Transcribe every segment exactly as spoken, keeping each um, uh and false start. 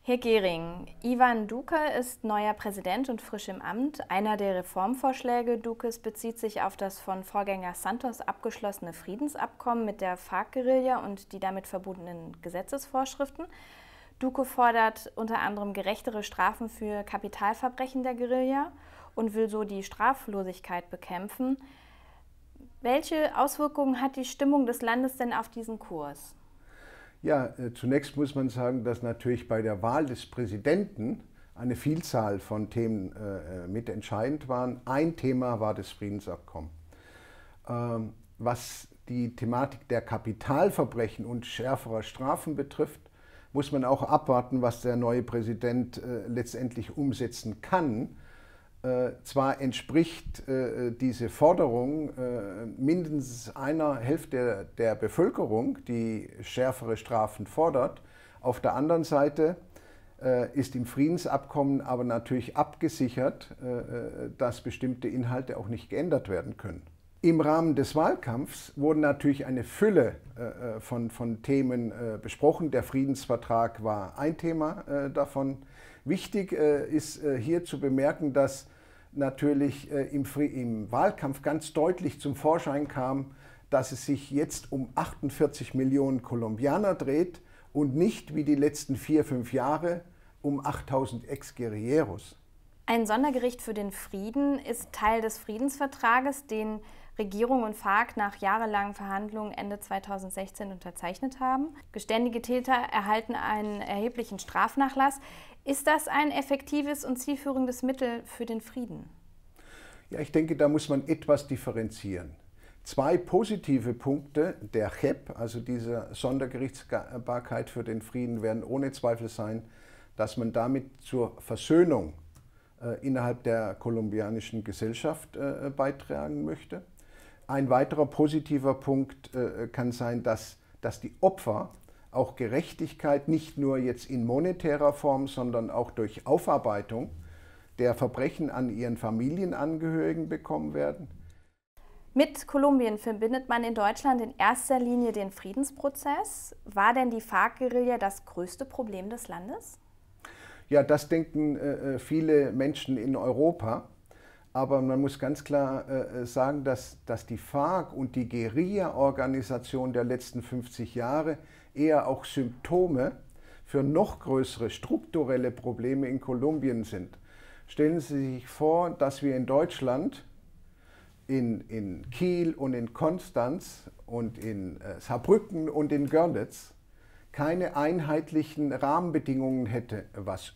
Herr Gehring, Ivan Duque ist neuer Präsident und frisch im Amt. Einer der Reformvorschläge Duques bezieht sich auf das von Vorgänger Santos abgeschlossene Friedensabkommen mit der FARC-Guerilla und die damit verbundenen Gesetzesvorschriften. Duque fordert unter anderem gerechtere Strafen für Kapitalverbrechen der Guerilla und will so die Straflosigkeit bekämpfen. Welche Auswirkungen hat die Stimmung des Landes denn auf diesen Kurs? Ja, zunächst muss man sagen, dass natürlich bei der Wahl des Präsidenten eine Vielzahl von Themen äh, mitentscheidend waren. Ein Thema war das Friedensabkommen. Ähm, was die Thematik der Kapitalverbrechen und schärferer Strafen betrifft, muss man auch abwarten, was der neue Präsident äh, letztendlich umsetzen kann. Äh, zwar entspricht äh, diese Forderung äh, mindestens einer Hälfte der, der Bevölkerung, die schärfere Strafen fordert. Auf der anderen Seite äh, ist im Friedensabkommen aber natürlich abgesichert, äh, dass bestimmte Inhalte auch nicht geändert werden können. Im Rahmen des Wahlkampfs wurden natürlich eine Fülle äh, von, von Themen äh, besprochen. Der Friedensvertrag war ein Thema äh, davon. Wichtig äh, ist äh, hier zu bemerken, dass natürlich äh, im, im Wahlkampf ganz deutlich zum Vorschein kam, dass es sich jetzt um achtundvierzig Millionen Kolumbianer dreht und nicht wie die letzten vier, fünf Jahre um achttausend Ex-Guerilleros. Ein Sondergericht für den Frieden ist Teil des Friedensvertrages, den Regierung und FARC nach jahrelangen Verhandlungen Ende zweitausendsechzehn unterzeichnet haben. Geständige Täter erhalten einen erheblichen Strafnachlass. Ist das ein effektives und zielführendes Mittel für den Frieden? Ja, ich denke, da muss man etwas differenzieren. Zwei positive Punkte der J E P, also dieser Sondergerichtsbarkeit für den Frieden, werden ohne Zweifel sein, dass man damit zur Versöhnung äh, innerhalb der kolumbianischen Gesellschaft äh, beitragen möchte. Ein weiterer positiver Punkt äh, kann sein, dass, dass die Opfer auch Gerechtigkeit nicht nur jetzt in monetärer Form, sondern auch durch Aufarbeitung der Verbrechen an ihren Familienangehörigen bekommen werden. Mit Kolumbien verbindet man in Deutschland in erster Linie den Friedensprozess. War denn die FARC-Guerilla das größte Problem des Landes? Ja, das denken äh, viele Menschen in Europa. Aber man muss ganz klar äh, sagen, dass, dass die FARC und die Guerilla-Organisation der letzten fünfzig Jahre eher auch Symptome für noch größere strukturelle Probleme in Kolumbien sind. Stellen Sie sich vor, dass wir in Deutschland, in, in Kiel und in Konstanz und in äh, Saarbrücken und in Görlitz keine einheitlichen Rahmenbedingungen hätte, was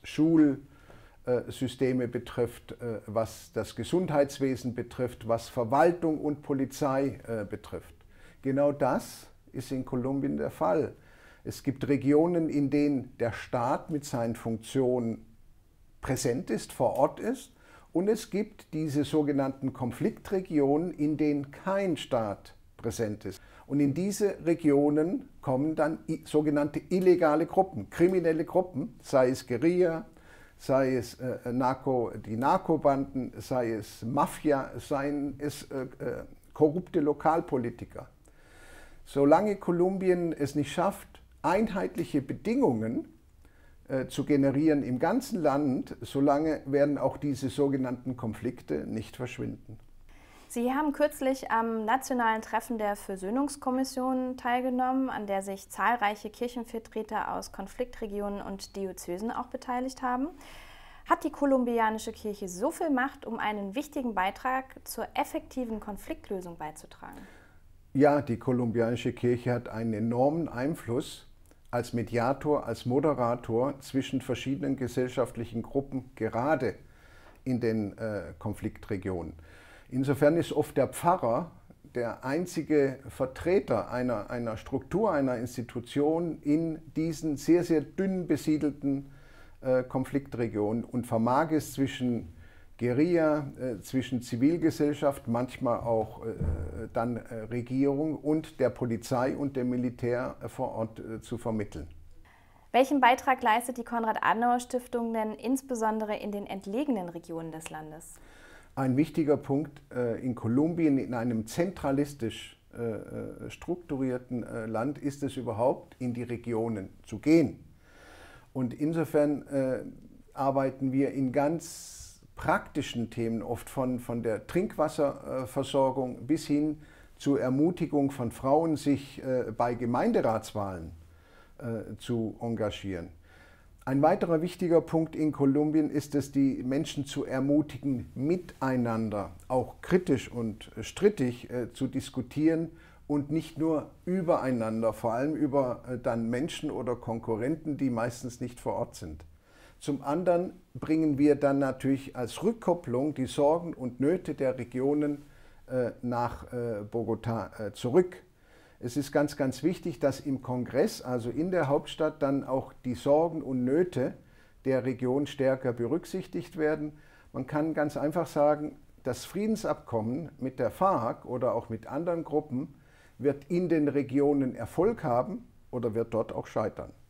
Schulsysteme betrifft, was das Gesundheitswesen betrifft, was Verwaltung und Polizei betrifft. Genau das ist in Kolumbien der Fall. Es gibt Regionen, in denen der Staat mit seinen Funktionen präsent ist, vor Ort ist, und es gibt diese sogenannten Konfliktregionen, in denen kein Staat präsent ist. Und in diese Regionen kommen dann sogenannte illegale Gruppen, kriminelle Gruppen, sei es Guerilla, sei es äh, Narco, die Narkobanden, sei es Mafia, seien es äh, äh, korrupte Lokalpolitiker. Solange Kolumbien es nicht schafft, einheitliche Bedingungen äh, zu generieren im ganzen Land, solange werden auch diese sogenannten Konflikte nicht verschwinden. Sie haben kürzlich am nationalen Treffen der Versöhnungskommission teilgenommen, an der sich zahlreiche Kirchenvertreter aus Konfliktregionen und Diözesen auch beteiligt haben. Hat die kolumbianische Kirche so viel Macht, um einen wichtigen Beitrag zur effektiven Konfliktlösung beizutragen? Ja, die kolumbianische Kirche hat einen enormen Einfluss als Mediator, als Moderator zwischen verschiedenen gesellschaftlichen Gruppen, gerade in den äh, Konfliktregionen. Insofern ist oft der Pfarrer der einzige Vertreter einer, einer Struktur, einer Institution in diesen sehr, sehr dünn besiedelten äh, Konfliktregionen und vermag es zwischen Guerilla, äh, zwischen Zivilgesellschaft, manchmal auch äh, dann äh, Regierung und der Polizei und dem Militär äh, vor Ort äh, zu vermitteln. Welchen Beitrag leistet die Konrad-Adenauer-Stiftung denn insbesondere in den entlegenen Regionen des Landes? Ein wichtiger Punkt äh, in Kolumbien, in einem zentralistisch äh, strukturierten äh, Land, ist es überhaupt, in die Regionen zu gehen. Und insofern äh, arbeiten wir in ganz praktischen Themen, oft von, von der Trinkwasserversorgung bis hin zur Ermutigung von Frauen, sich äh, bei Gemeinderatswahlen äh, zu engagieren. Ein weiterer wichtiger Punkt in Kolumbien ist es, die Menschen zu ermutigen, miteinander, auch kritisch und strittig äh, zu diskutieren und nicht nur übereinander, vor allem über äh, dann Menschen oder Konkurrenten, die meistens nicht vor Ort sind. Zum anderen bringen wir dann natürlich als Rückkopplung die Sorgen und Nöte der Regionen äh, nach äh, Bogotá äh, zurück. Es ist ganz, ganz wichtig, dass im Kongress, also in der Hauptstadt, dann auch die Sorgen und Nöte der Region stärker berücksichtigt werden. Man kann ganz einfach sagen, das Friedensabkommen mit der FARC oder auch mit anderen Gruppen wird in den Regionen Erfolg haben oder wird dort auch scheitern.